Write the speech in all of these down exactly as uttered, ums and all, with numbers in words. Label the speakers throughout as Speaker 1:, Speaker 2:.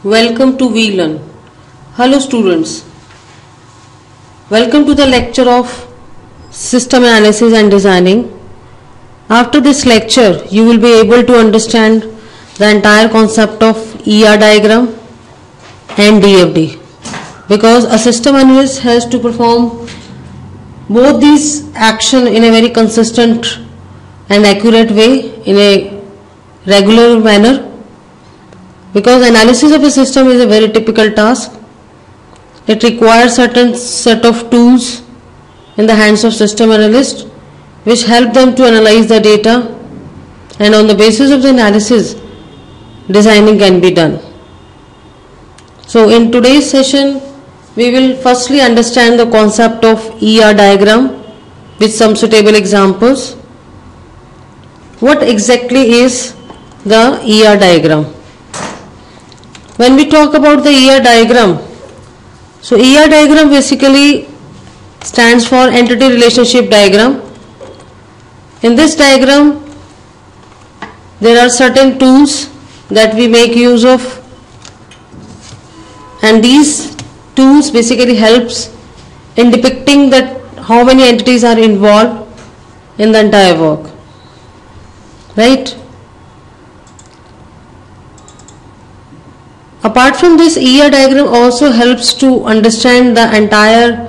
Speaker 1: Welcome to VLearn. Hello students. Welcome to the lecture of System Analysis and Designing. After this lecture, you will be able to understand the entire concept of E R diagram and D F D, because a system analyst has to perform both these action in a very consistent and accurate way, in a regular manner, because analysis of a system is a very typical task. It requires certain set of tools in the hands of system analyst which help them to analyze the data, and on the basis of the analysis designing can be done. So in today's session we will firstly understand the concept of E R diagram with some suitable examples. What exactly is the E R diagram? When we talk about the E R diagram, so E R diagram basically stands for entity relationship diagram. In this diagram there are certain tools that we make use of, and these tools basically helps in depicting that how many entities are involved in the entire work, right? Apart from this, E R diagram also helps to understand the entire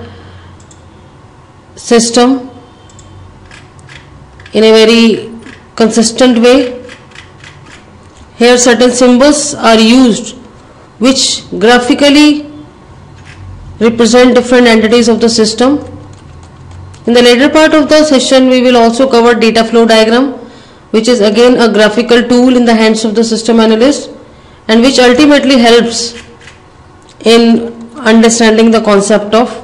Speaker 1: system in a very consistent way. Here certain symbols are used which graphically represent different entities of the system. In the later part of the session we will also cover data flow diagram, which is again a graphical tool in the hands of the system analyst, and which ultimately helps in understanding the concept of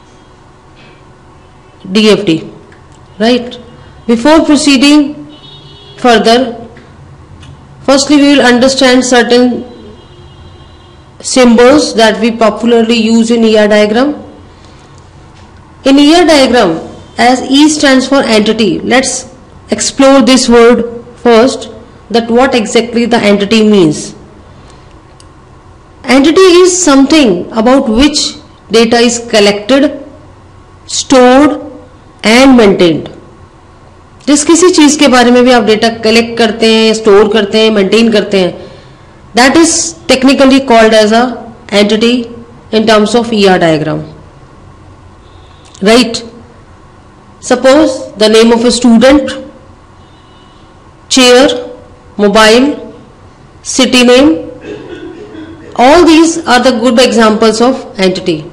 Speaker 1: D F D, right? Before proceeding further, firstly we will understand certain symbols that we popularly use in E R diagram. In E R diagram, as E stands for entity, let's explore this word first, that what exactly the entity means. Entity is something about which data is collected, stored and maintained. जिस किसी चीज के बारे में भी आप data collect करते हैं, स्टोर करते हैं, मेंटेन करते हैं, that is technically called as a entity in terms of E R diagram, right? Suppose the name of a student, chair, mobile, city name, all these are the good examples of entity.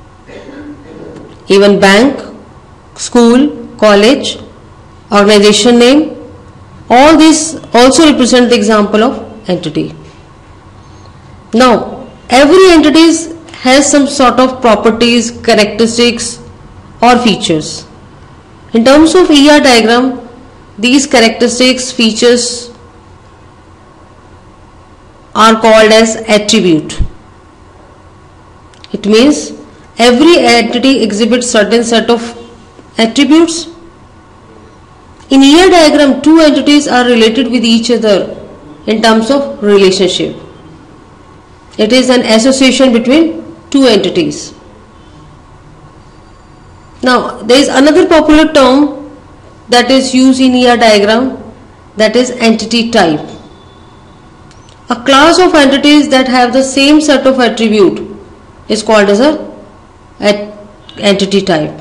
Speaker 1: Even bank, school, college, organization name, all these also represent the example of entity. Now, every entity has some sort of properties, characteristics or features. In terms of E R diagram, these characteristics, features are called as attribute. It means every entity exhibits certain set of attributes. In E R diagram, two entities are related with each other in terms of relationship. It is an association between two entities. Now, there is another popular term that is used in E R diagram, that is entity type. A class of entities that have the same set of attribute is called as a entity type,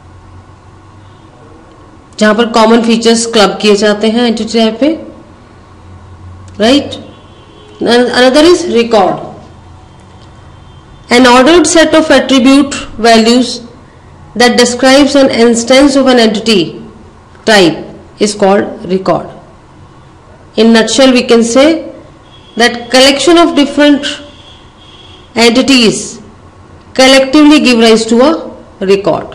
Speaker 1: जहाँ पर common features club किए जाते हैं entity type पे, right? Another is record. An ordered set of attribute values that describes an instance of an entity type is called record. In nutshell, we can say that collection of different entities collectively give rise to a record.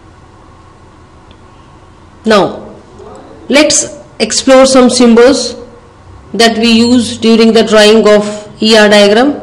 Speaker 1: Now, let's explore some symbols that we use during the drawing of E R diagram.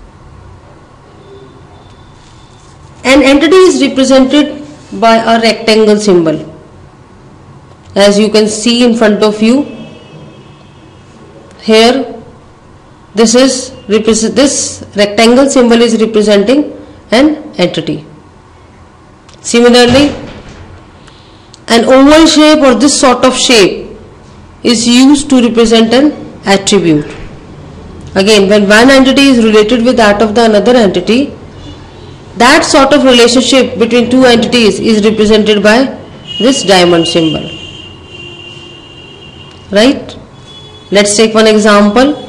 Speaker 1: An entity is represented by a rectangle symbol, as you can see in front of you. Here, this is this rectangle symbol is representing an entity. Similarly, an oval shape or this sort of shape is used to represent an attribute. Again, when one entity is related with that of the another entity, that sort of relationship between two entities is represented by this diamond symbol. Right? Let's take one example.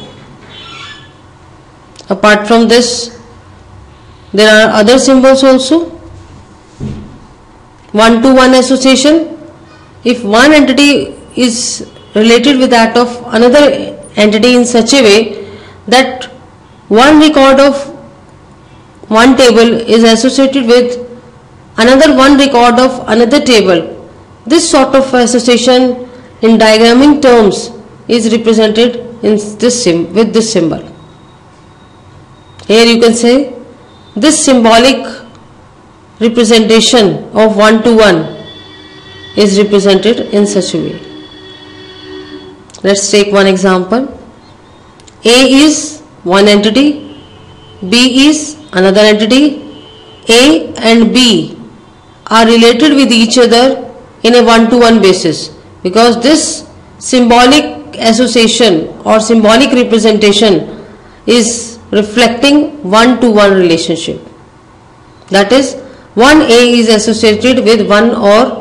Speaker 1: Apart from this, there are other symbols also. One-to-one association. If one entity is related with that of another entity in such a way that one record of one table is associated with another one record of another table, this sort of association in diagramming terms is represented in this sim with this symbol. Here you can say this symbolic representation of one to one is represented in such a way. Let's take one example. A is one entity, B is another entity. A and B are related with each other in a one to one basis, because this symbolic association or symbolic representation is reflecting one to one relationship. That is, one A is associated with one or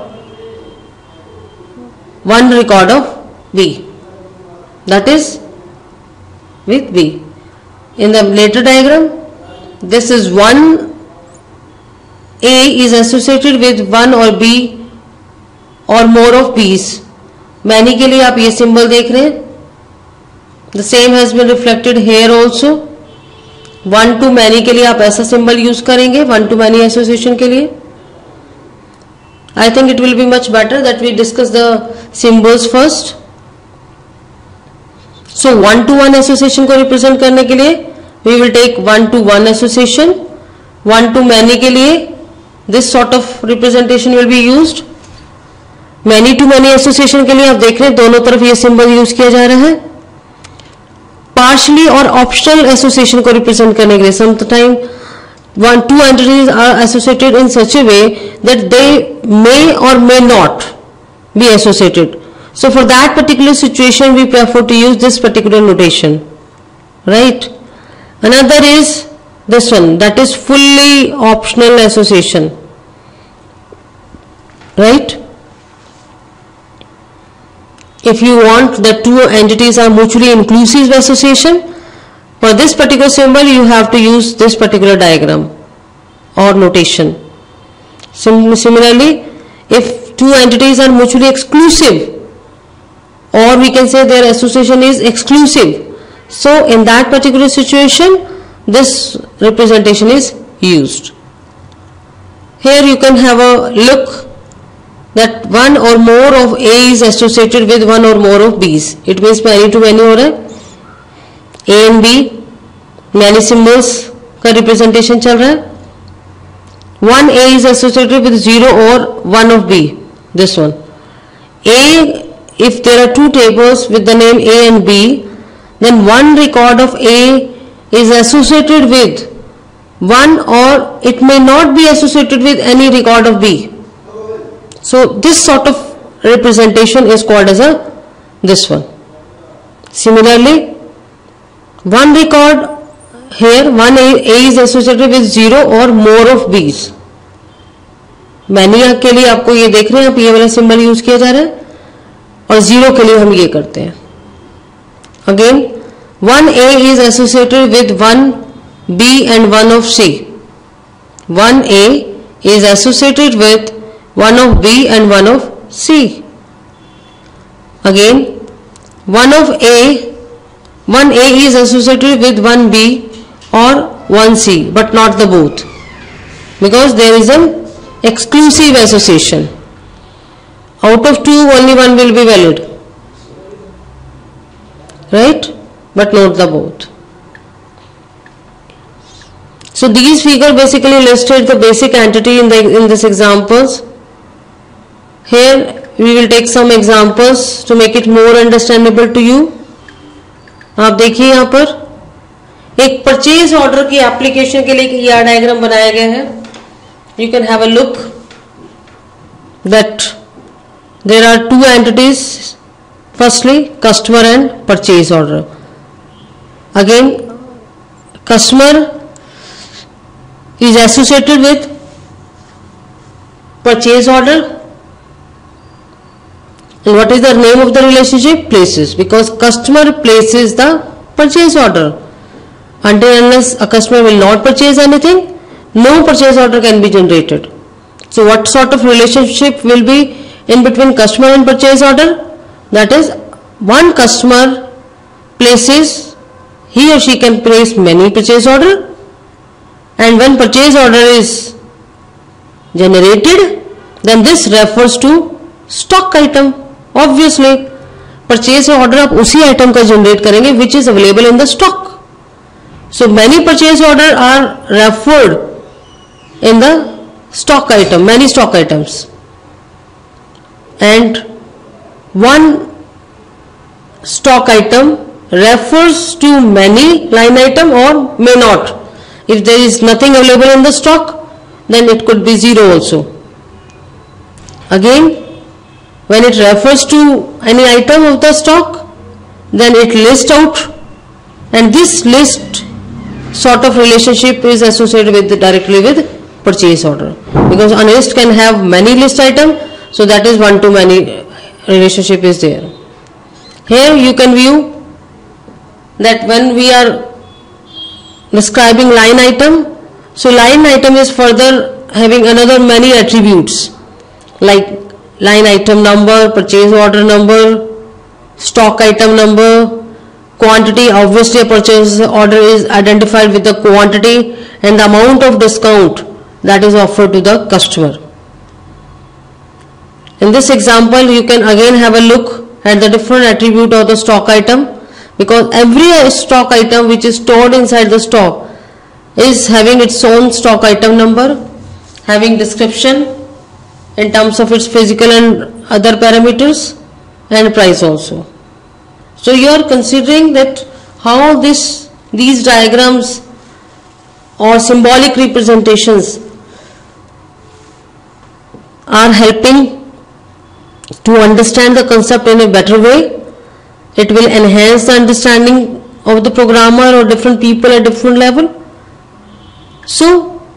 Speaker 1: one record of B, that is with B. In the later diagram, this is one A is associated with one or B or more of B's. Many के लिए आप ये symbol देख रहे हैं. The same has been reflected here also. One to many के लिए आप ऐसा symbol use करेंगे, one to many association के लिए. I think it will be much better that we discuss the symbols first. So one to one association को represent करने के लिए we will take one to one association. One to many के लिए this sort of representation will be used. Many to many association के लिए आप देख रहे हैं दोनों तरफ ये symbol use किया जा रहा है. Partially और optional association को represent करने के लिए sometimes one two entities are associated in such a way that they may or may not be associated. So for that particular situation we prefer to use this particular notation, right? Another is this one, that is fully optional association, right? If you want that two entities are mutually inclusive association, for this particular symbol you have to use this particular diagram or notation. Sim similarly, if two entities are mutually exclusive, or we can say their association is exclusive, so in that particular situation this representation is used. Here you can have a look that one or more of A is associated with one or more of B's. It means many to many हो रहा है. A and B many symbols का representation चल रहा है. One A is associated with zero or one of B. This one. A, if there are two tables with the name A and B, then one record of A is associated with one, or it may not be associated with any record of B. So this sort of representation is called as a this one. Similarly, one record here, one A, A is associated with zero or more of B's. Many के लिए आपको ये देख रहे हैं, आप ये वाला सिंबल यूज किया जा रहा है, और जीरो के लिए हम ये करते हैं. Again, one A is associated with one B and one of C. One A is associated with one of B and one of C. Again, one of A, one A is associated with one B or one C, but not the both, because there is an exclusive association. Out of two, only one will be valid, right? But not the both. So these figures basically listed the basic entity in the in this examples. Here we will take some examples to make it more understandable to you. आप देखिए यहाँ पर एक purchase order की application के लिए एक E R diagram बनाया गया है. You can have a look that there are two entities. Firstly customer and purchase order. Again customer is associated with purchase order. And what is the name of the relationship? Places, because customer places the purchase order. Until unless a customer will not purchase anything, no purchase order can be generated. So what sort of relationship will be in between customer and purchase order? That is, one customer places, he or she can place many purchase order. And when purchase order is generated, then this refers to stock item. Obviously, purchase order आप उसी item का generate करेंगे which is available in the stock. So many purchase order are referred in the stock item, many stock items. And one stock item refers to many line item or may not. If there is nothing available in the stock, then it could be zero also. Again, when it refers to any item of the stock, then it lists out, and this list sort of relationship is associated with directly with purchase order, because a list can have many list item, so that is one to many relationship is there. Here you can view that when we are describing line item, so line item is further having another many attributes like line item number, purchase order number, stock item number, quantity. Obviously a purchase order is identified with the quantity and the amount of discount that is offered to the customer. In this example you can again have a look at the different attribute of the stock item, because every stock item which is stored inside the stock is having its own stock item number, having description in terms of its physical and other parameters, and price also. So you are considering that how this these diagrams or symbolic representations are helping to understand the concept in a better way. It will enhance the understanding of the programmer or different people at different level. So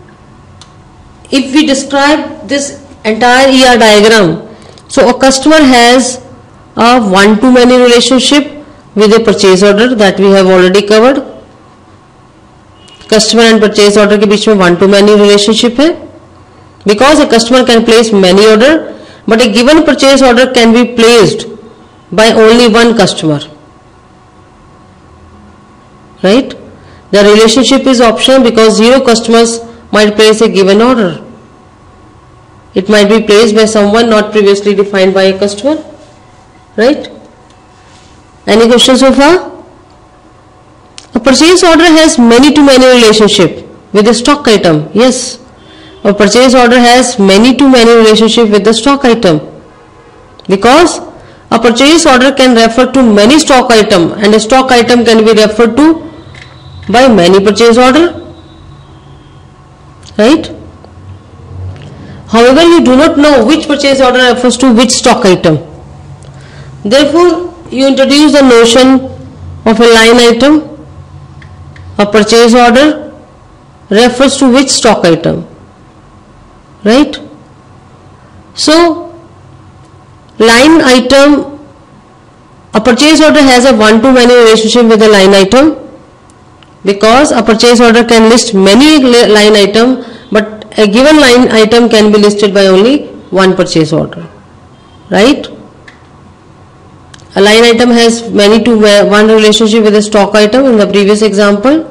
Speaker 1: if we describe this entire E R diagram, so a customer has a one to many relationship with a purchase order that we have already covered. Customer and purchase order के बीच में one to many relationship है, because a customer can place many order, but a given purchase order can be placed by only one customer, right? The relationship is optional because zero customers might place a given order. It might be placed by someone not previously defined by a customer, right? Any questions so far? A purchase order has many to many relationship with a stock item. Yes, a purchase order has many to many relationship with the stock item, because a purchase order can refer to many stock item and a stock item can be referred to by many purchase order, right? However, you do not know which purchase order refers to which stock item. Therefore, you introduce the notion of a line item. A purchase order refers to which stock item, right? So line item, a purchase order has a one to many relationship with a line item, because a purchase order can list many line item, but a given line item can be listed by only one purchase order, right? A line item has many to one relationship with a stock item in the previous example,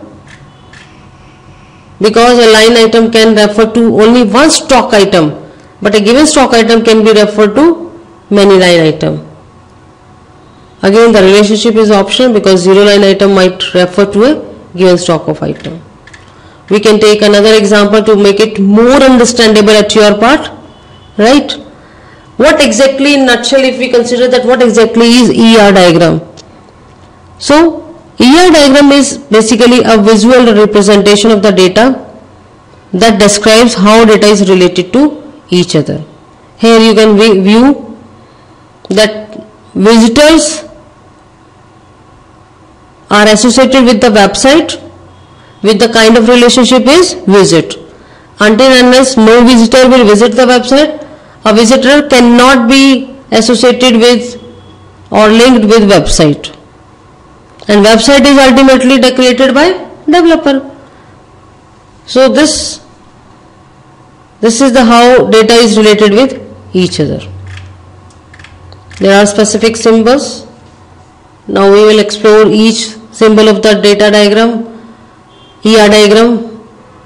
Speaker 1: because a line item can refer to only one stock item, but a given stock item can be referred to many line item. Again, the relationship is optional because zero line item might refer to a given stock of item. We can take another example to make it more understandable at your part, right? What exactly, in nutshell, if we consider that what exactly is E R diagram? So E R diagram is basically a visual representation of the data that describes how data is related to each other. Here you can view that visitors are associated with the website with the kind of relationship is visit. Until and unless no visitor will visit the website, a visitor cannot be associated with or linked with website. And website is ultimately created by developer. So this this is the how data is related with each other. There are specific symbols. Now we will explore each symbol of the data diagram, E R diagram,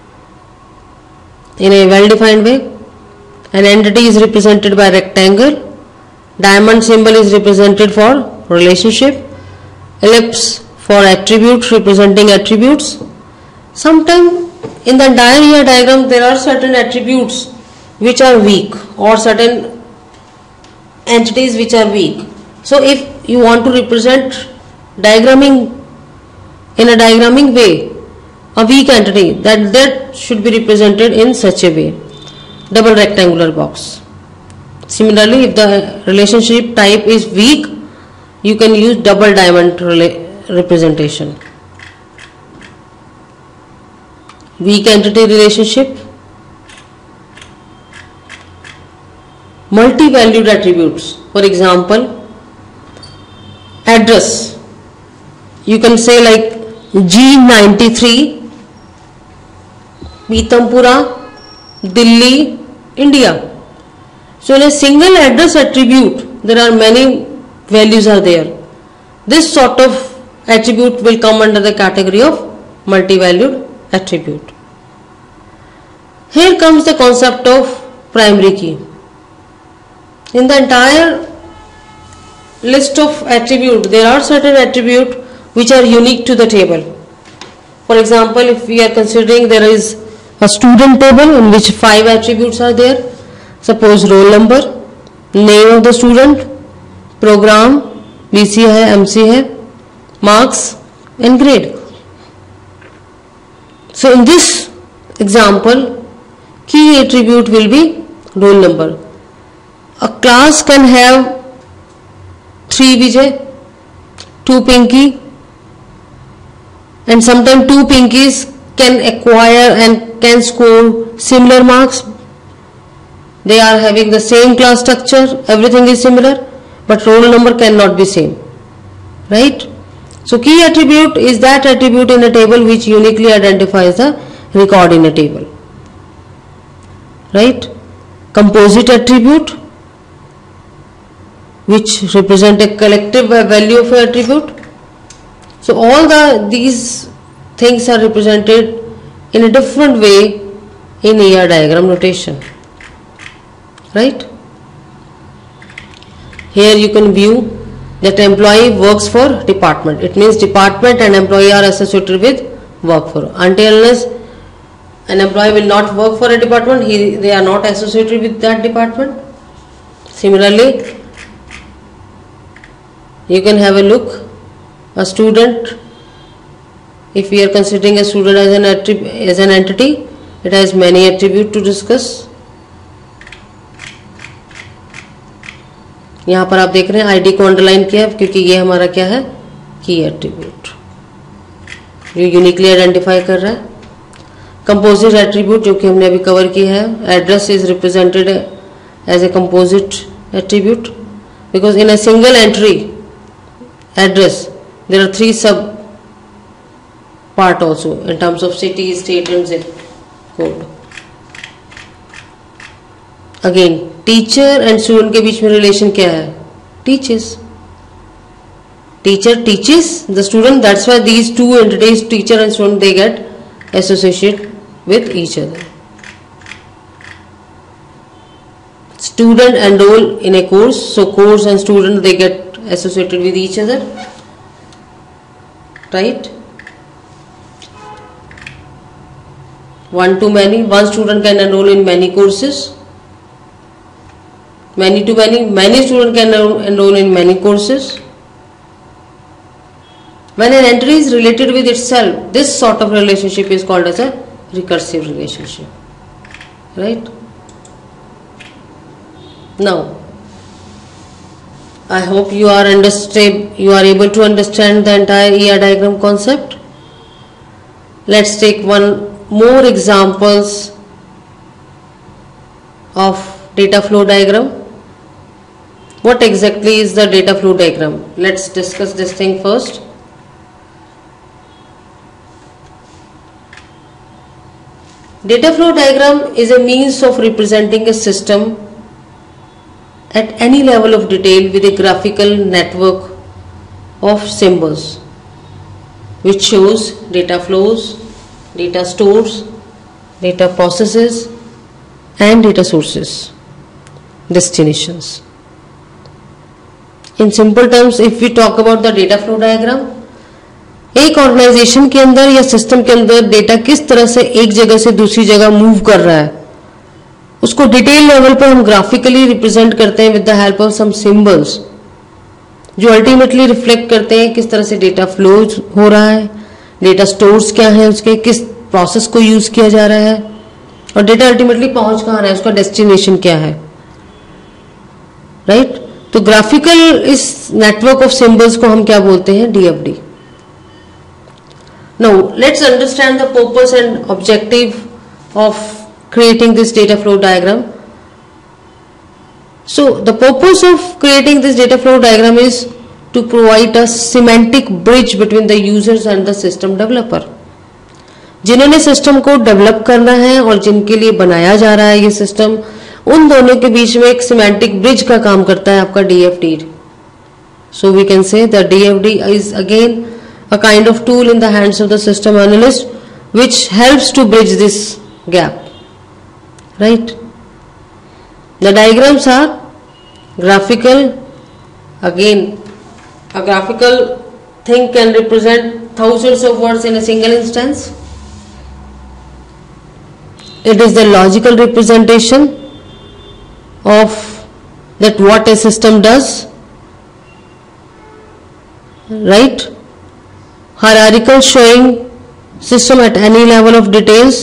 Speaker 1: in a well-defined way. An entity is represented by rectangle. Diamond symbol is represented for relationship. Ellipse for attributes, representing attributes. Sometimes in the entire E R diagram there are certain attributes which are weak or certain entities which are weak. So if you want to represent diagramming in a diagramming way a weak entity, that that should be represented in such a way, double rectangular box. Similarly, if the relationship type is weak, you can use double diamond representation. Weak entity relationship, multi-valued attributes. For example, address. You can say like G ninety-three, Pitampura, Delhi, India. So in a single address attribute, there are many values are there. This sort of attribute will come under the category of multi-valued attribute. Here comes the concept of primary key. In the entire list of attributes, there are certain attributes which are unique to the table. For example, if we are considering there is a student table in which five attributes are there. Suppose roll number, name of the student, program, B C है, M C है, marks and grade. So in this example, key attribute will be roll number. A class can have three Vijay, two Pinky, and sometimes two Pinkies can acquire and can score similar marks. They are having the same class structure, everything is similar, but roll number cannot be same, right? So key attribute is that attribute in a table which uniquely identifies the record in a table, right? Composite attribute, which represent a collective value of an attribute. So all the these things are represented in a different way in E R diagram notation, right? Here you can view that employee works for department. It means department and employee are associated with work for. Until unless an employee will not work for a department, he, they are not associated with that department. Similarly, you can have a look, a student, if we are considering a student as an, as an entity, it has many attributes to discuss. यहाँ पर आप देख रहे हैं ID को underline किया है क्योंकि ये हमारा क्या है, की एट्रीब्यूट, ये यूनिकली आइडेंटिफाई कर रहा है. कंपोजिट एट्रीब्यूट जो कि हमने अभी कवर किया है, address is represented as a composite attribute because in a single entry address there are three sub part also in terms of city, state and zip code. Again teacher and student के बीच में relation क्या है, teaches, teacher teaches the student, that's why these two entities teacher and student they get associated with each other. Student enroll in a course, so course and student they get associated with each other, right? One to many, one student can enroll in many courses. Many to many, many students can enroll in many courses. When an entry is related with itself, this sort of relationship is called as a recursive relationship. Right? Now, I hope you are understand, you are able to understand the entire E R diagram concept. Let's take one more examples of data flow diagram. What exactly is the data flow diagram? Let's discuss this thing first. Data flow diagram is a means of representing a system at any level of detail with a graphical network of symbols which shows data flows, data stores, data processes and data sources, destinations. In simple terms, if we talk about the data flow diagram, एक organisation के अंदर या system के अंदर data किस तरह से एक जगह से दूसरी जगह मूव कर रहा है, उसको डिटेल लेवल पर हम ग्राफिकली रिप्रेजेंट करते हैं with the help of some symbols, जो अल्टीमेटली रिफ्लेक्ट करते हैं किस तरह से डेटा फ्लो हो रहा है, डेटा स्टोर्स क्या है, उसके किस प्रोसेस को यूज किया जा रहा है और डेटा अल्टीमेटली पहुंच कहाँ रहा है, उसका डेस्टिनेशन क्या है. Right right? तो ग्राफिकल इस नेटवर्क ऑफ सिंबल्स को हम क्या बोलते हैं? D F D. Now let's understand the purpose and objective of creating this data flow diagram. So the purpose of creating this data flow diagram is to provide a semantic bridge between the users and the system developer. जिन्होंने system को develop करना है और जिनके लिए बनाया जा रहा है ये सिस्टम, उन दोनों के बीच में एक सिमेंटिक ब्रिज का काम करता है आपका D F D. So we can say that D F D is again a kind of tool in the hands of the system analyst which helps to bridge this gap. Right? The diagrams are graphical. Again, a graphical thing can represent thousands of words in a single instance. It is the logical representation of that what a system does. Right? Hierarchical, showing system at any level of details,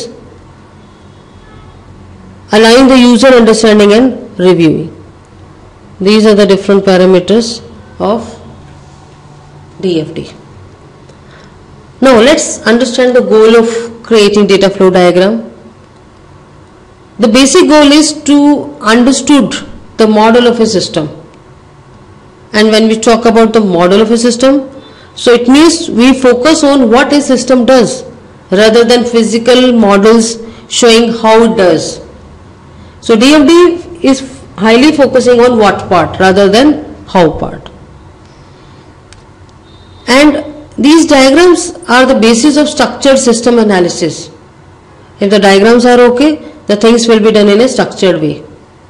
Speaker 1: allowing the user understanding and reviewing. These are the different parameters of D F D. Now let's understand the goal of creating data flow diagram. The basic goal is to understood the model of a system. And when we talk about the model of a system, so it means we focus on what a system does rather than physical models showing how it does. So D F D is highly focusing on what part rather than how part. And these diagrams are the basis of structured system analysis. If the diagrams are okay, the things will be done in a structured way.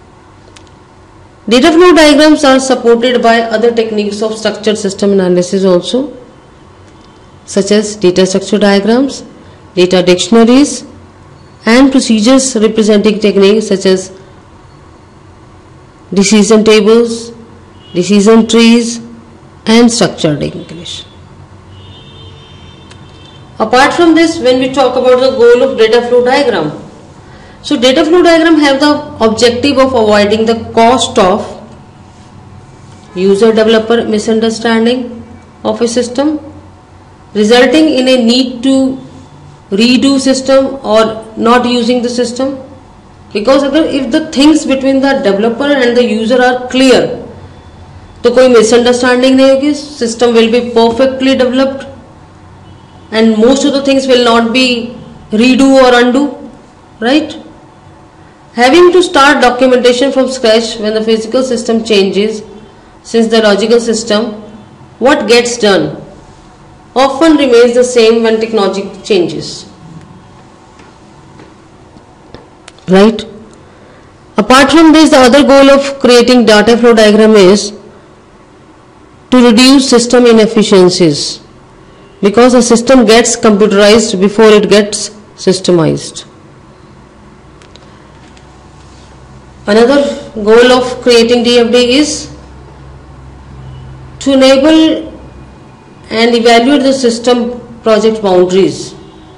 Speaker 1: Data flow diagrams are supported by other techniques of structured system analysis also, such as data structure diagrams, data dictionaries, and procedures representing techniques such as decision tables, decision trees, and structured declaration. Apart from this, when we talk about the goal of data flow diagram, so data flow diagram have the objective of avoiding the cost of user developer misunderstanding of a system, resulting in a need to redo system or not using the system. Because if the things between the developer and the user are clear, तो कोई misunderstanding नहीं होगी, system will be perfectly developed and most of the things will not be redo or undo, right? Having to start documentation from scratch when the physical system changes, since the logical system, what gets done often remains the same when technology changes. Right? Apart from this, the other goal of creating data flow diagram is to reduce system inefficiencies, because a system gets computerized before it gets systemized. Another goal of creating D F D is to enable and evaluate the system project boundaries,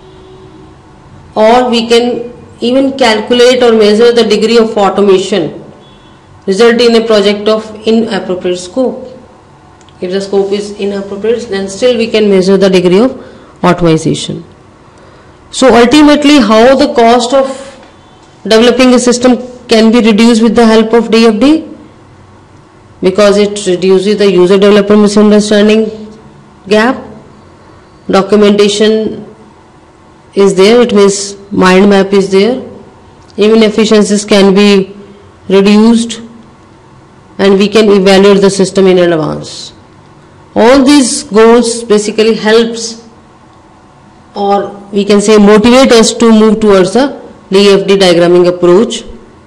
Speaker 1: or we can even calculate or measure the degree of automation resulting in a project of inappropriate scope. If the scope is inappropriate, then still we can measure the degree of automation. So ultimately, how the cost of developing a system can be reduced with the help of D F D? Because it reduces the user developer misunderstanding gap. Documentation is there, it means mind map is there. Even efficiencies can be reduced, and we can evaluate the system in advance. All these goals basically helps, or we can say motivate us to move towards the D F D diagramming approach,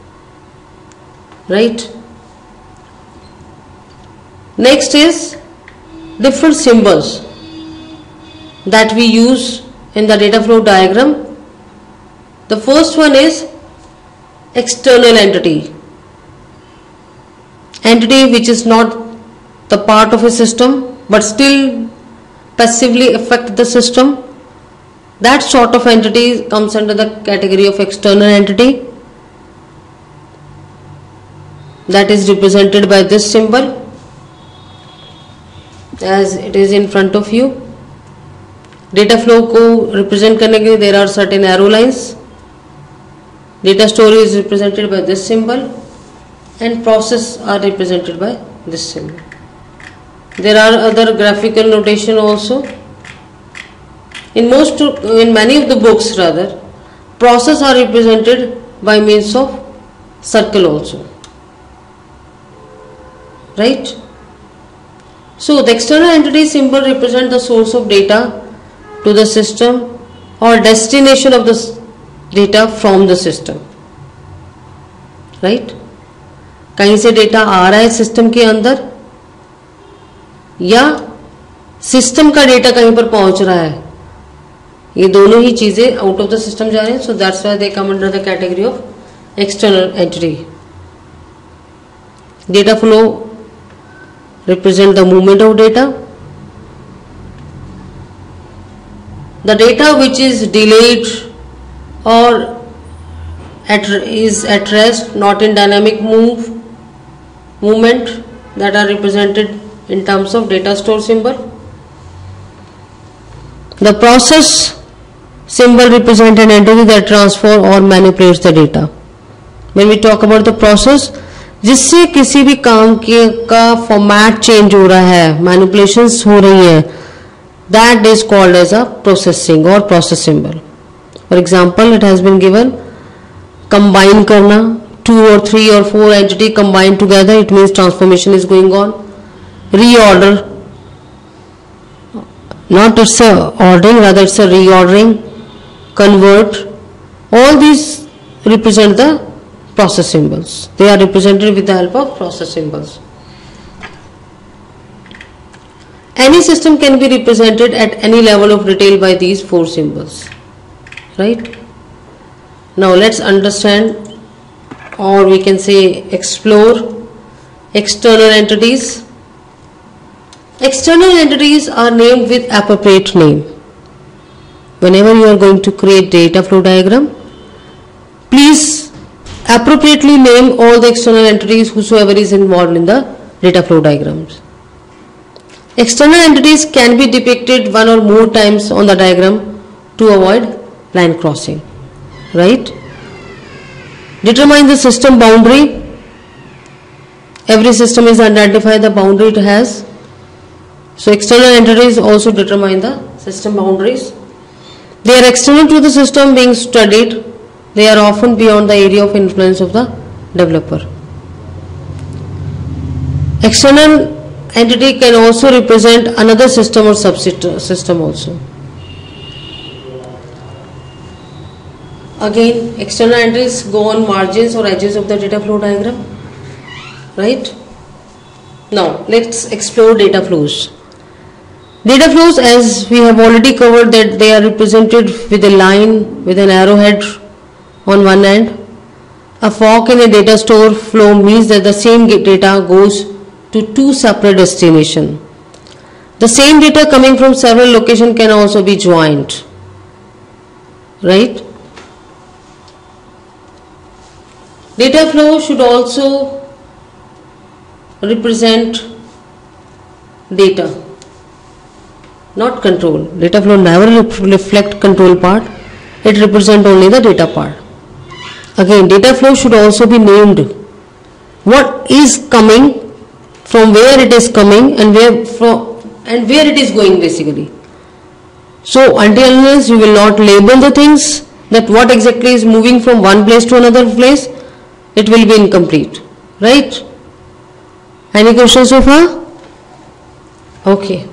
Speaker 1: right? Next is different symbols that we use in the data flow diagram. The first one is external entity. Entity which is not the part of a system but still passively affect the system. That sort of entity comes under the category of external entity. That is represented by this symbol, as it is in front of you. Data flow को represent करने के लिए there are certain arrow lines. Data store is represented by this symbol, and process are represented by this symbol. There are other graphical notation also. In most, in many of the books rather, process are represented by means of circle also, right? So the external entity symbol represent the source of data to the system or destination of the data from the system, right? कहीं से data आ रहा है system के अंदर, या system का data कहीं पर पहुंच रहा है, ये दोनों ही चीजें आउट ऑफ द सिस्टम जा रहे हैं. So that's why they come under the category of external entity. Data flow represent the movement of data. The data which is delayed or at, is at rest, not in dynamic move movement, that are represented in terms of data store symbol. The process symbol represent an entity that transfer or manipulates the data. When we talk about the process, जिससे किसी भी काम के का format change हो रहा है, manipulations हो रही है, that is called as a processing और process symbol. For example, it has been given combine करना, टू और थ्री और four entity combine together, it means transformation is going on. Reorder, not it's a ordering, rather it's a reordering. Convert, all these represent the process symbols. They are represented with the help of process symbols. Any system can be represented at any level of detail by these four symbols, right? Now let's understand, or we can say explore external entities. External entities are named with appropriate name. Whenever you are going to create data flow diagram, please appropriately name all the external entities whosoever is involved in the data flow diagrams. External entities can be depicted one or more times on the diagram to avoid line crossing, right? Determine the system boundary. Every system is identified the boundary it has. So external entities also determine the system boundaries. They are external to the system being studied. They are often beyond the area of influence of the developer. External entity can also represent another system or subsystem also. Again, external entities go on margins or edges of the data flow diagram, right? Now let's explore data flows. Data flows, as we have already covered, that they are represented with a line with an arrowhead on one end. A fork in a data store flow means that the same data goes to two separate destinations. The same data coming from several locations can also be joined, right? Data flow should also represent data, not control. Data flow never reflect control part, it represents only the data part. Again, data flow should also be named. What is coming, from where it is coming, and where from and where it is going basically. So until unless you will not label the things, that what exactly is moving from one place to another place, it will be incomplete, right? Any questions so far? Okay.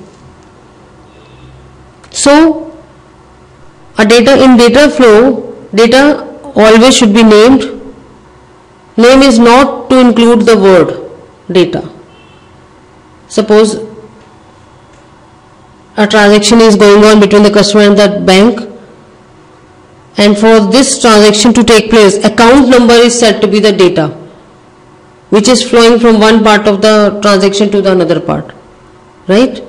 Speaker 1: So a data in data flow, data always should be named. Name is not to include the word data. Suppose a transaction is going on between the customer and the bank, and for this transaction to take place, account number is said to be the data which is flowing from one part of the transaction to the another part, right?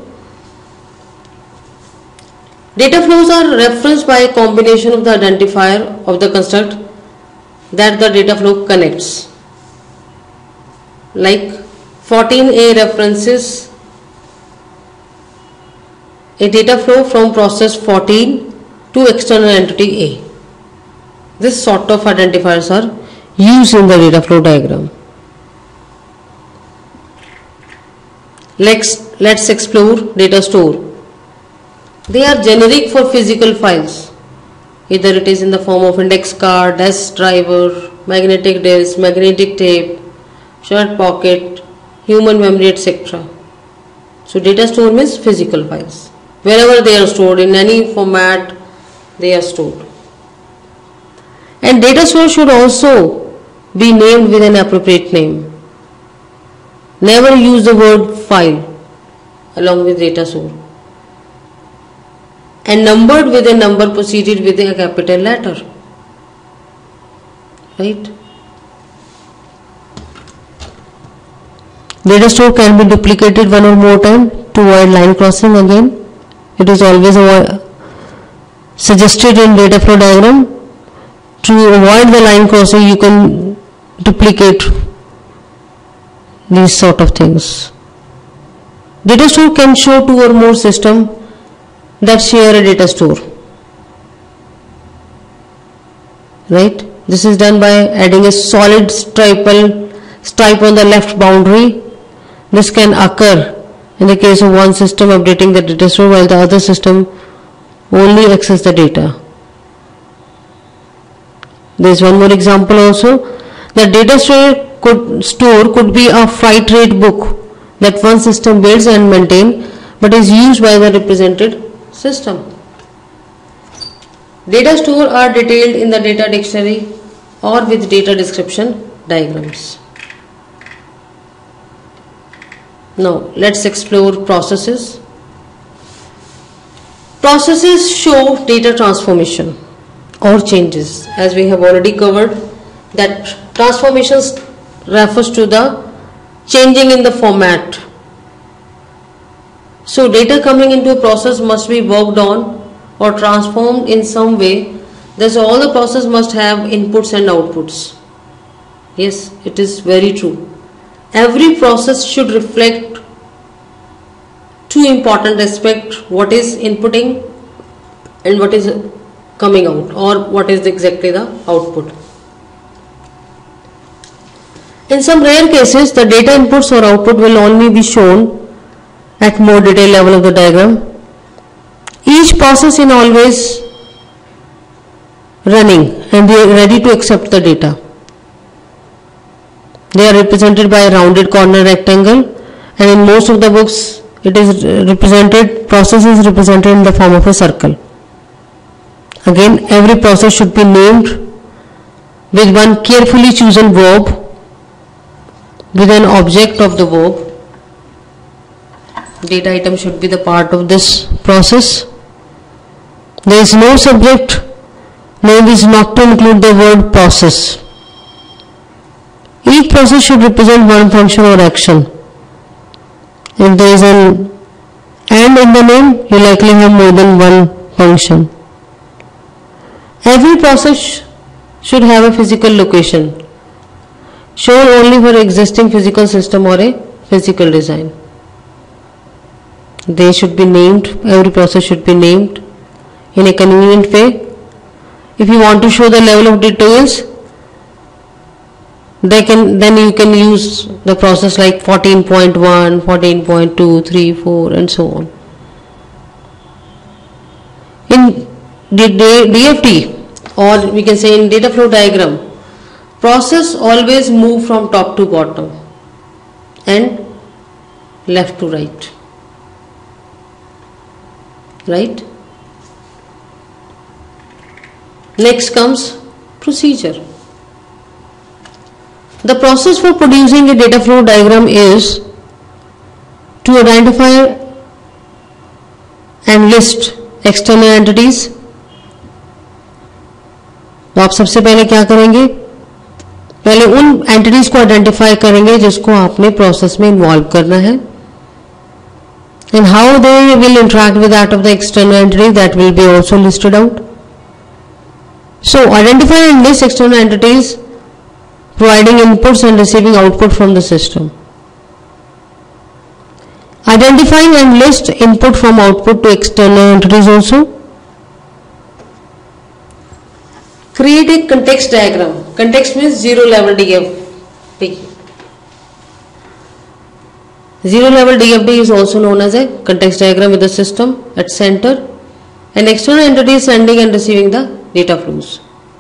Speaker 1: Data flows are referenced by a combination of the identifier of the construct that the data flow connects. Like fourteen A references a data flow from process fourteen to external entity A. This sort of identifiers are used in the data flow diagram. Let's, let's explore data store. They are generic for physical files. Either it is in the form of index card, desk driver, magnetic disk, magnetic tape, shirt pocket, human memory, et cetera. So data store means physical files. Wherever they are stored, in any format they are stored. And data source should also be named with an appropriate name. Never use the word file along with data source. And numbered with a number preceded with a capital letter. Right? Data store can be duplicated one or more times to avoid line crossing again. It is always suggested in data flow diagram. To avoid the line crossing, you can duplicate these sort of things. Data store can show two or more systems that share a data store. Right? This is done by adding a solid stripe stripe on the left boundary. This can occur in the case of one system updating the data store while the other system only access the data. There is one more example also. The data store could, store could be a freight rate book that one system builds and maintains but is used by the represented system. Data store are detailed in the data dictionary or with data description diagrams. Now let's explore processes. Processes show data transformation or changes, as we have already covered that transformations refers to the changing in the format. So data coming into a process must be worked on or transformed in some way. Thus all the process must have inputs and outputs. Yes, it is very true. Every process should reflect two important aspects: what is inputting and what is coming out, or what is exactly the output. In some rare cases, the data inputs or output will only be shown at more detailed level of the diagram. Each process is always running and they are ready to accept the data. They are represented by a rounded corner rectangle, and in most of the books it is represented, process is represented in the form of a circle. Again, every process should be named with one carefully chosen verb, with an object of the verb. Data item should be the part of this process. There is no subject. Name is not to include the word process. Each process should represent one function or action. If there is an and in the name you likely have more than one function. Every process should have a physical location shown only for existing physical system or a physical design. They should be named, every process should be named in a convenient way. If you want to show the level of details, they can then you can use the process like fourteen point one, fourteen point two, three, four and so on. In the D F D, or we can say in data flow diagram, process always move from top to bottom and left to right. Right? Next comes procedure. The process for producing a data flow diagram is to identify and list external entities. तो आप सबसे पहले क्या करेंगे? पहले उन entities को identify करेंगे जिसको आपने प्रोसेस में इन्वॉल्व करना है, and how they will interact with that of the external entity, that will be also listed out. So identify and list external entities providing inputs and receiving output from the system. Identifying and list input from output to external entities also. Create a context diagram. Context means zero level D F D. Zero level D F D is also known as a context diagram with the system at center and external entities sending and receiving the data flows.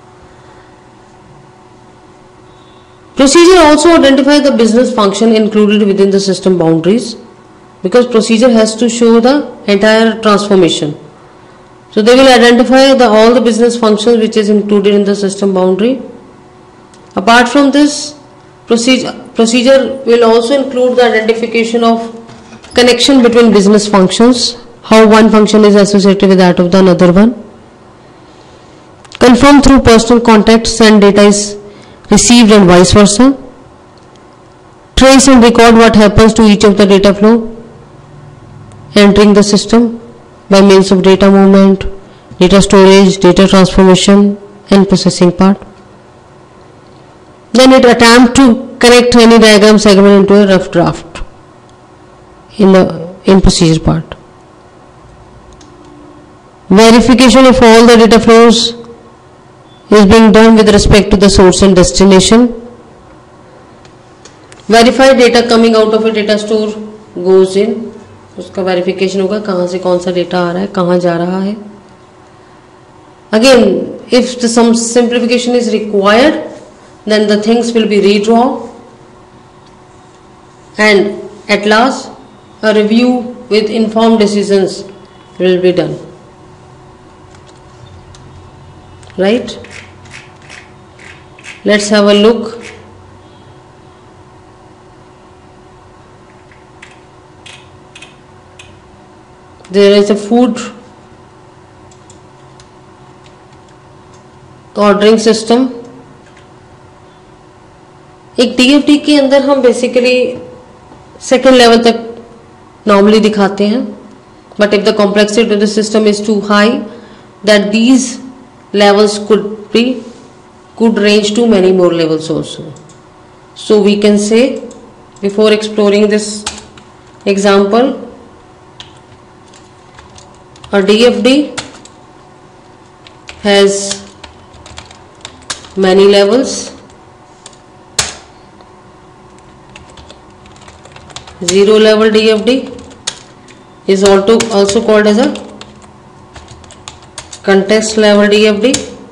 Speaker 1: Procedure also identify the business function included within the system boundaries, because procedure has to show the entire transformation. So they will identify the, all the business functions which is included in the system boundary. Apart from this, procedure, procedure will also include the identification of connection between business functions, how one function is associated with that of the another one. Confirm through personal contacts and data is received and vice versa. Trace and record what happens to each of the data flow entering the system by means of data movement, data storage, data transformation and processing part. Then it attempt to connect any diagram segment into a rough draft in the in procedure part. Verification if all the data flows is being done with respect to the source and destination. Verify data coming out of a data store goes in. उसका verification होगा कहाँ से कौन सा data आ रहा है, कहाँ जा रहा है. Again, if the, some simplification is required, then the things will be redrawn, and at last a review with informed decisions will be done. Right? Let's have a look. There is a food ordering system. एक D F D के अंदर हम basically second level तक normally दिखाते हैं, but if the complexity of the system is too high, that these levels could be could range to many more levels also. So we can say, before exploring this example, a D F D has many levels. Zero level D F D is also also called as a context level D F D.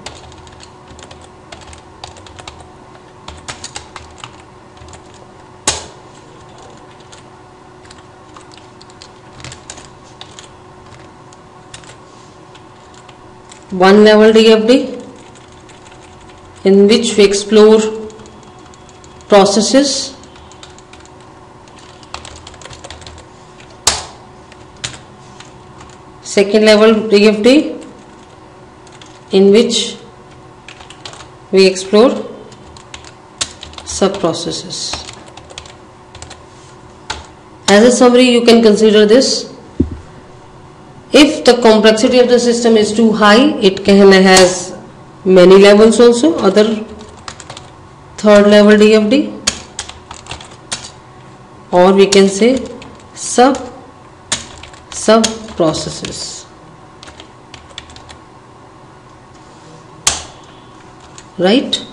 Speaker 1: One level D F D, in which we explore processes. Second level D F D, in which we explore sub-processes. As a summary, you can consider this. If the complexity of the system is too high, it can has many levels also, other third level D F D, or we can say sub sub processes, right?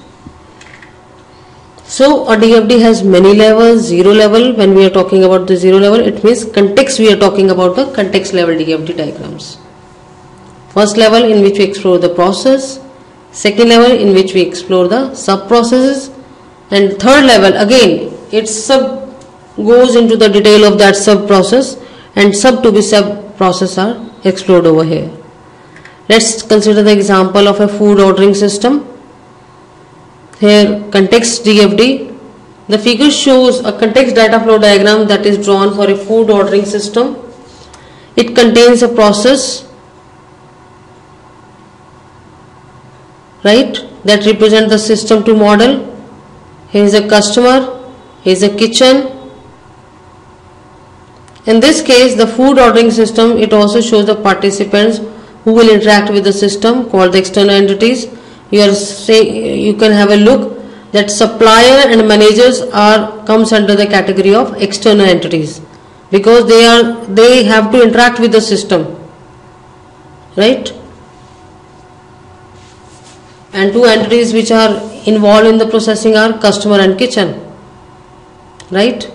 Speaker 1: So a D F D has many levels. Zero level, when we are talking about the zero level, it means context. We are talking about the context level D F D diagrams. First level in which we explore the process, second level in which we explore the sub processes, and third level again it sub goes into the detail of that sub process, and sub to be sub process are explored over here. Let's consider the example of a food ordering system. Here context D F D. The figure shows a context data flow diagram that is drawn for a food ordering system. It contains a process, right, that represent the system to model. Here is a customer, here is a kitchen. In this case, the food ordering system, it also shows the participants who will interact with the system called the external entities. You are say, you can have a look that supplier and managers are comes under the category of external entities, because they are they have to interact with the system, right? And two entities which are involved in the processing are customer and kitchen, right?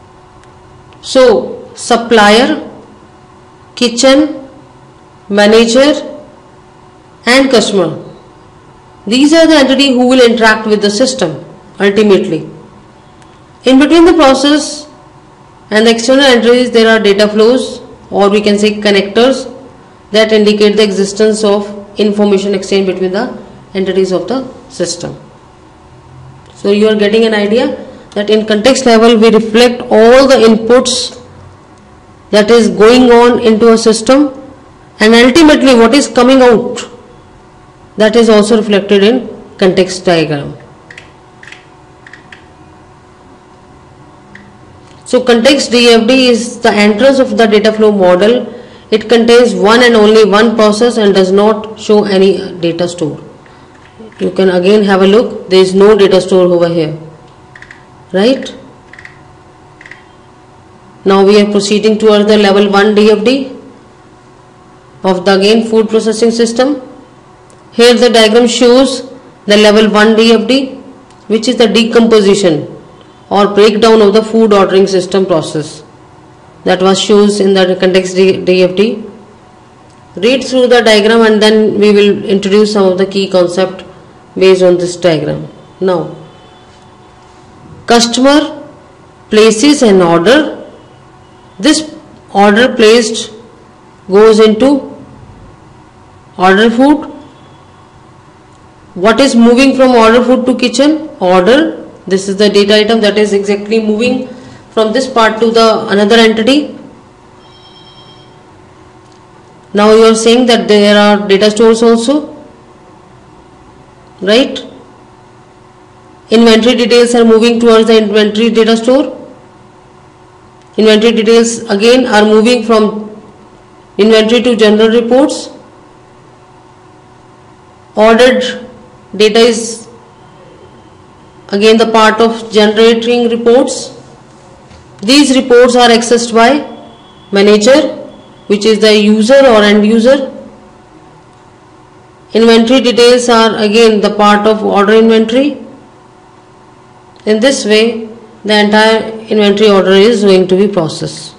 Speaker 1: So supplier, kitchen, manager and customer, these are the entities who will interact with the system ultimately. In between the process and the external entities, there are data flows, or we can say connectors, that indicate the existence of information exchange between the entities of the system. So you are getting an idea that in context level we reflect all the inputs that is going on into a system, and ultimately what is coming out, that is also reflected in context diagram. So context D F D is the entrance of the data flow model. It contains one and only one process and does not show any data store. You can again have a look, there is no data store over here, right? Now we are proceeding towards the level one D F D of the again food processing system. Here the diagram shows the level one D F D, which is the decomposition or breakdown of the food ordering system process that was shown in the context D F D. Read through the diagram and then we will introduce some of the key concepts based on this diagram. Now, customer places an order. This order placed goes into order food. What is moving from order food to kitchen? Order. This is the data item that is exactly moving from this part to the another entity. Now you are saying that there are data stores also, right? Inventory details are moving towards the inventory data store. Inventory details again are moving from inventory to general reports. Ordered data is again the part of generating reports. These reports are accessed by manager, which is the user or end user. Inventory details are again the part of order inventory. In this way, the entire inventory order is going to be processed.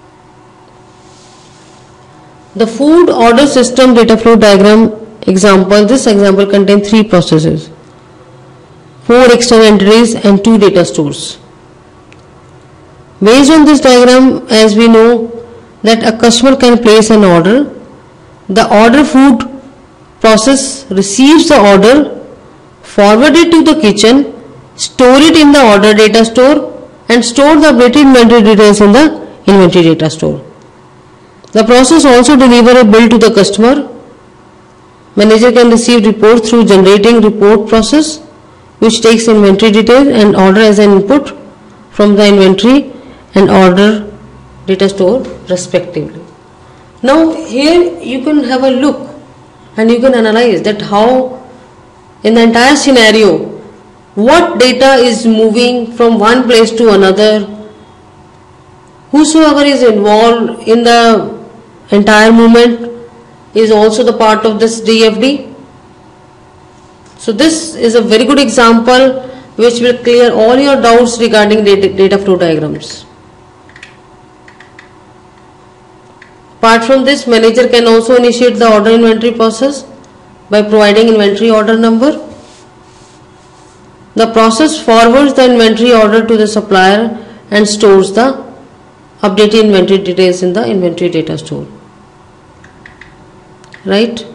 Speaker 1: The food order system data flow diagram example, this example contains three processes, four external entities and two data stores. Based on this diagram, as we know that a customer can place an order, the order food process receives the order, forward it to the kitchen, store it in the order data store and store the updated inventory details in the inventory data store. The process also delivers a bill to the customer. Manager can receive report through generating report process, which takes inventory detail and order as an input from the inventory and order data store respectively. Now here you can have a look and you can analyze that how in the entire scenario what data is moving from one place to another. Whosoever is involved in the entire movement is also the part of this D F D. So this is a very good example which will clear all your doubts regarding data, data flow diagrams. Apart from this, manager can also initiate the order inventory process by providing inventory order number. The process forwards the inventory order to the supplier and stores the updated inventory details in the inventory data store. Right?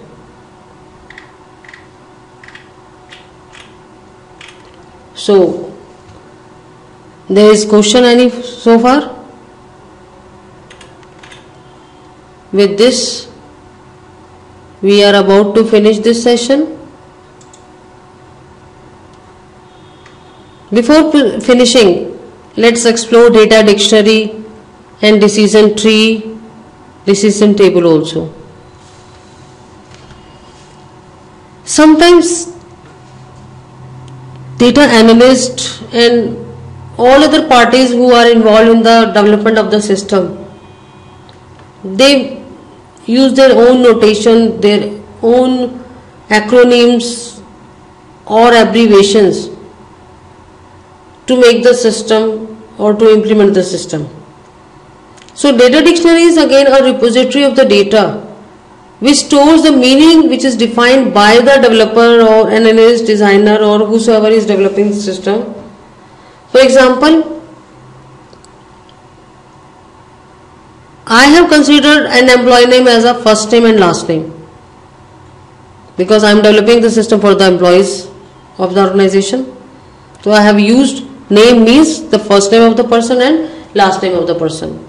Speaker 1: So, there is question any so far? With this, we are about to finish this session. Before finishing, let's explore data dictionary and decision tree, decision table also. Sometimes data analyst and all other parties who are involved in the development of the system, they use their own notation, their own acronyms or abbreviations to make the system or to implement the system. So data dictionary is again a repository of the data which stores the meaning which is defined by the developer or analyst, designer or whosoever is developing the system. For example, I have considered an employee name as a first name and last name because I am developing the system for the employees of the organization. So I have used name means the first name of the person and last name of the person.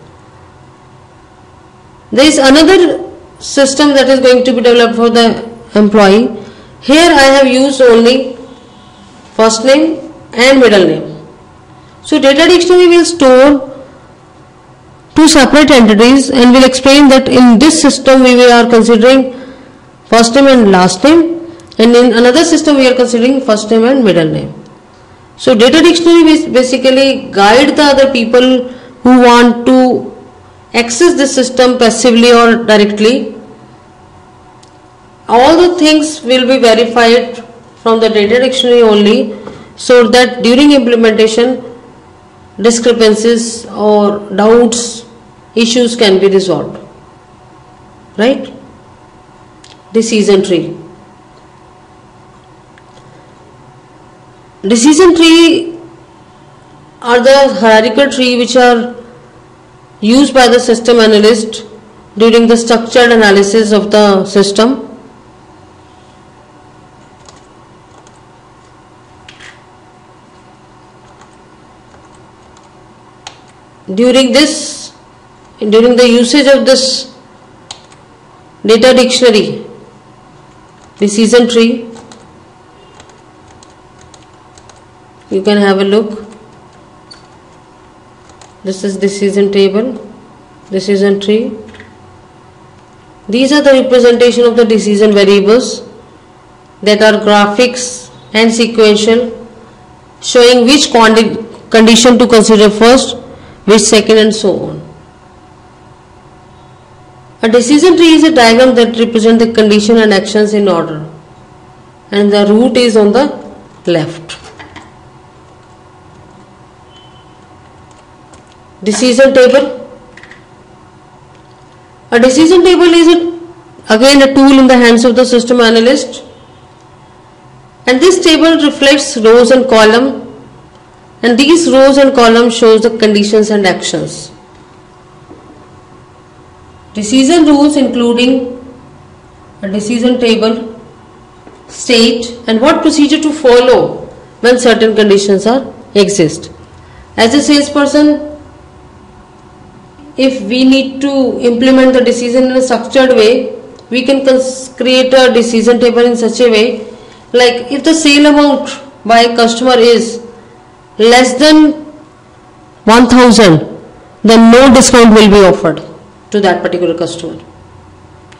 Speaker 1: There is another system that is going to be developed for the employee. Here I have used only first name and middle name. So data dictionary will store two separate entities and will explain that in this system we are considering first name and last name, and in another system we are considering first name and middle name. So data dictionary will basically guide the other people who want to access this system passively or directly. All the things will be verified from the data dictionary only, so that during implementation discrepancies or doubts, issues can be resolved. Right? Decision tree. Decision tree are the hierarchical tree which are used by the system analyst during the structured analysis of the system. During this, during the usage of this data dictionary, decision tree, you can have a look. This is decision table, decision tree. These are the representation of the decision variables that are graphics and sequential, showing which condition to consider first, which second, and so on. A decision tree is a diagram that represents the condition and actions in order, and the root is on the left. Decision table. A decision table is a, again a tool in the hands of the system analyst, and this table reflects rows and columns. And these rows and columns shows the conditions and actions. Decision rules including a decision table, state, and what procedure to follow when certain conditions are exist. As a salesperson, if we need to implement the decision in a structured way, we can create a decision table in such a way, like if the sale amount by a customer is less than one thousand, then no discount will be offered to that particular customer.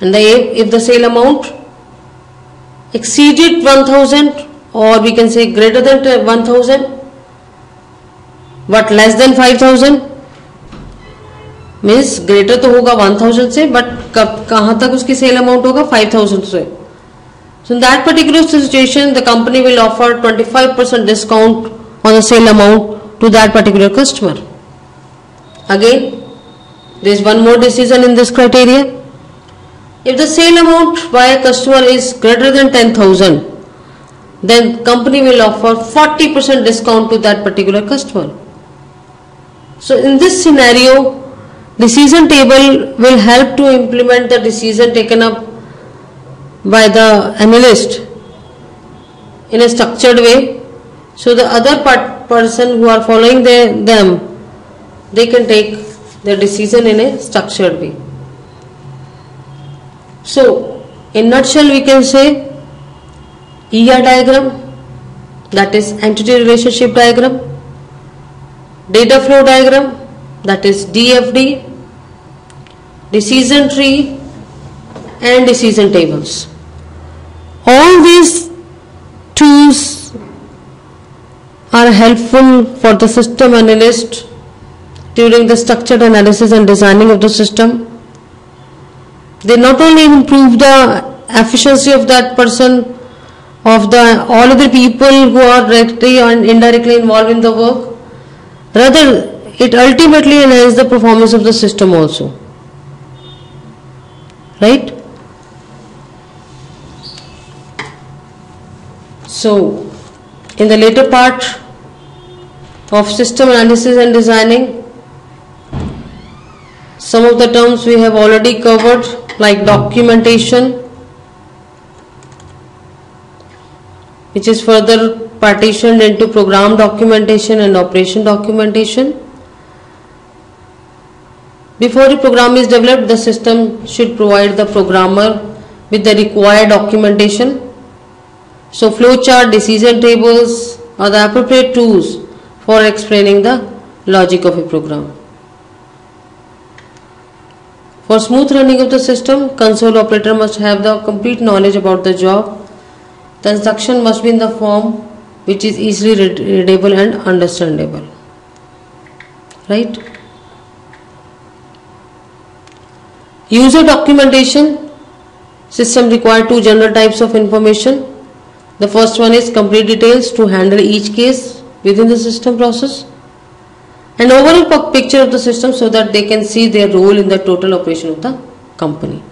Speaker 1: and the, if the sale amount exceeded one thousand, or we can say greater than one thousand, but less than five thousand, means greater तो होगा one thousand से, but कब कहाँ तक उसकी sale amount होगा five thousand से. So in that particular situation, the company will offer twenty-five percent discount on the sale amount to that particular customer. Again, there is one more decision in this criteria. If the sale amount by a customer is greater than ten thousand, then company will offer forty percent discount to that particular customer. So in this scenario, decision table will help to implement the decision taken up by the analyst in a structured way. So the other part, person who are following the, them, they can take their decision in a structured way. So in nutshell, we can say E R diagram, that is entity relationship diagram, data flow diagram, that is D F D, decision tree and decision tables. All these tools are helpful for the system analyst during the structured analysis and designing of the system. They not only improve the efficiency of that person, of the all other people who are directly and indirectly involved in the work, rather it ultimately enhances the performance of the system also. Right? So, in the later part of system analysis and designing, some of the terms we have already covered, like documentation, which is further partitioned into program documentation and operation documentation. Before the program is developed, the system should provide the programmer with the required documentation. So flowchart, decision tables are the appropriate tools for explaining the logic of a program. For smooth running of the system, console operator must have the complete knowledge about the job. The instruction must be in the form which is easily readable and understandable. Right? User documentation. System require two general types of information. The first one is complete details to handle each case within the system process, and overall picture of the system so that they can see their role in the total operation of the company.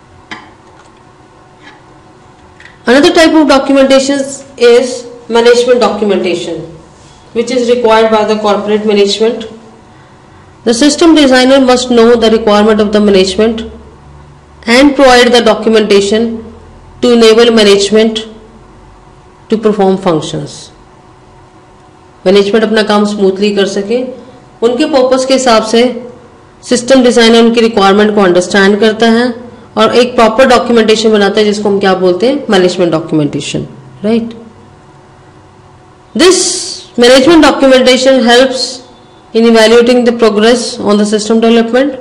Speaker 1: Another type of documentation is management documentation, which is required by the corporate management. The system designer must know the requirement of the management and provide the documentation to enable management to perform functions. Management अपना काम smoothly कर सके, उनके purpose के हिसाब से system designer उनकी requirement को अंडरस्टैंड करता है और एक प्रॉपर डॉक्यूमेंटेशन बनाता है, जिसको हम क्या बोलते हैं, management documentation. Right. This management documentation helps in evaluating the progress on the system development,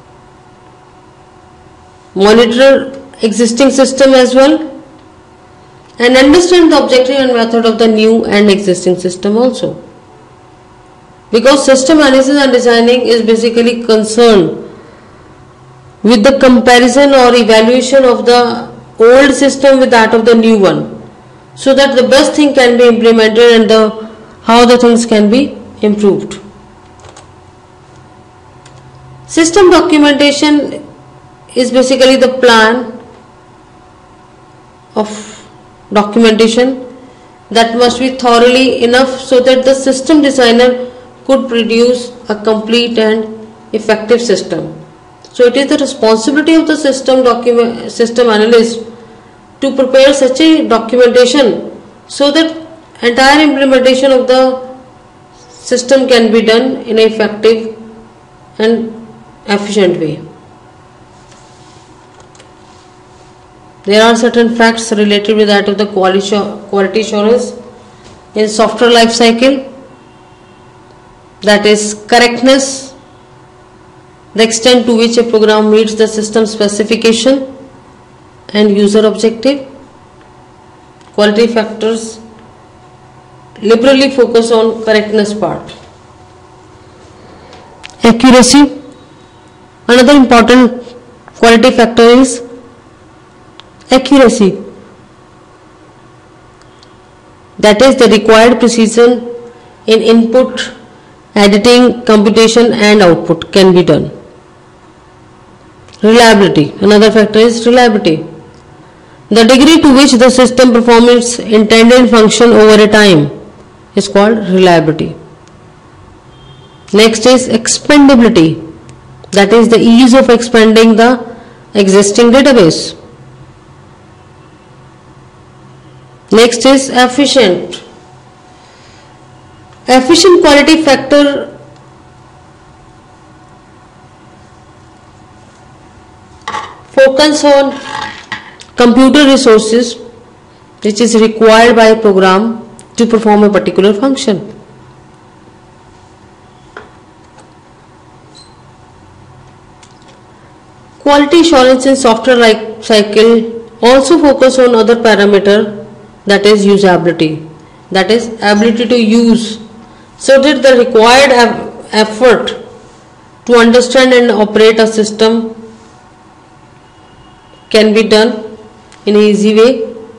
Speaker 1: monitor existing system as well, and understand the objective and method of the new and existing system also. Because system analysis and designing is basically concerned with the comparison or evaluation of the old system with that of the new one, so that the best thing can be implemented and the how the things can be improved. System documentation is basically the plan of documentation that must be thoroughly enough so that the system designer could produce a complete and effective system. So it is the responsibility of the system document system analyst to prepare such a documentation so that entire implementation of the system can be done in an effective and efficient way. There are certain facts related with that of the quality quality assurance in software life cycle, that is correctness, the extent to which a program meets the system specification, and user objective. Quality factors liberally focus on correctness part. Accuracy. Another important quality factor is accuracy. That is the required precision in input, editing, computation and output can be done. Reliability. Another factor is reliability. The degree to which the system performs its intended function over a time is called reliability. Next is expandability. That is the ease of expanding the existing database. Next is efficient. Efficient quality factor focus on computer resources which is required by a program to perform a particular function. Quality assurance in software life cycle also focus on other parameter, that is usability, that is ability to use, so that the required effort to understand and operate a system can be done in an easy way.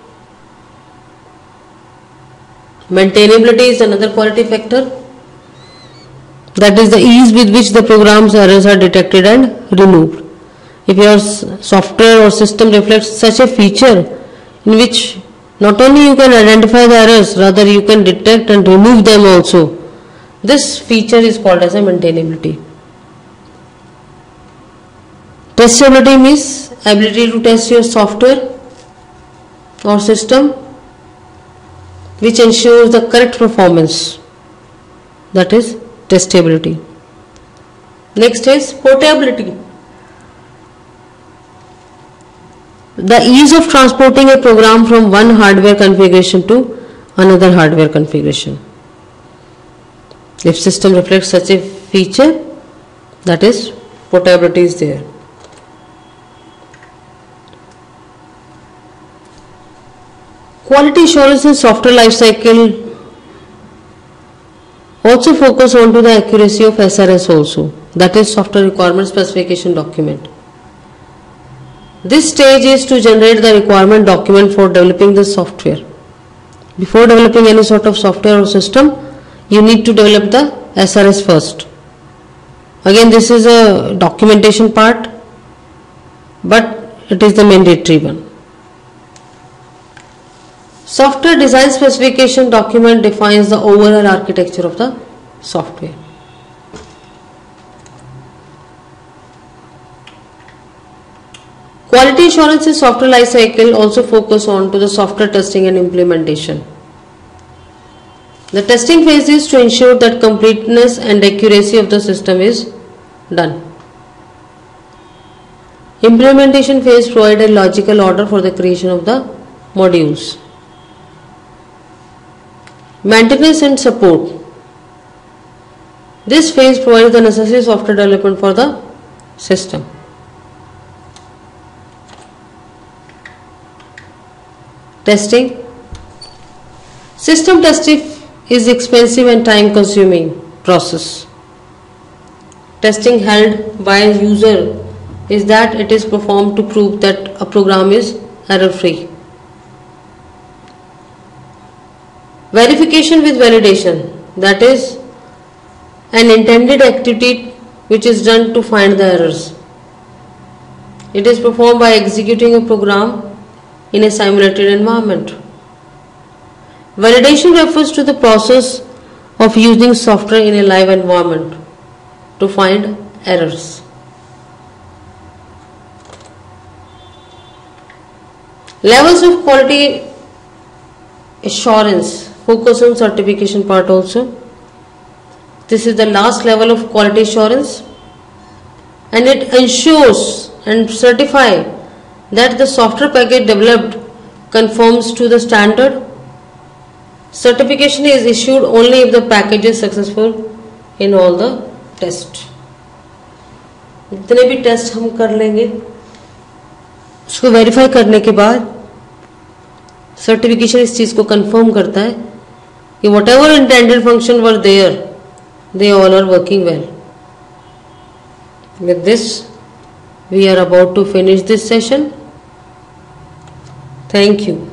Speaker 1: Maintainability is another quality factor, that is the ease with which the program's errors are detected and removed. If your software or system reflects such a feature in which not only you can identify the errors, rather you can detect and remove them also, this feature is called as a maintainability. Testability means ability to test your software or system which ensures the correct performance, that is testability. Next is portability. The ease of transporting a program from one hardware configuration to another hardware configuration. If system reflects such a feature, that is portability is there. Quality assurance in software lifecycle also focus on to the accuracy of S R S also, that is software requirement specification document. This stage is to generate the requirement document for developing the software. Before developing any sort of software or system, you need to develop the S R S first. Again, this is a documentation part, but it is the mandatory one. Software design specification document defines the overall architecture of the software. Quality assurance in software lifecycle also focus on to the software testing and implementation. The testing phase is to ensure that completeness and accuracy of the system is done. Implementation phase provide a logical order for the creation of the modules. Maintenance and support. This phase provides the necessary software development for the system. Testing. System testing is expensive and time consuming process. Testing held by a user is that it is performed to prove that a program is error free. Verification with validation, that is an intended activity which is done to find the errors. It is performed by executing a program in a simulated environment. Validation refers to the process of using software in a live environment to find errors. Levels of quality assurance focus on certification part also. This is the last level of quality assurance, and it ensures and certifies that the software package developed conforms to the standard. Certification is issued only if the package is successful in all the tests. जितने भी test हम कर लेंगे उसको verify करने के बाद certification इस चीज़ को कंफर्म करता है कि whatever intended function were there, they all are working well. With this, we are about to finish this session. Thank you.